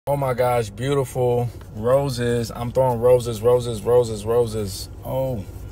Oh my gosh, beautiful roses. I'm throwing roses, roses, roses, roses. Oh.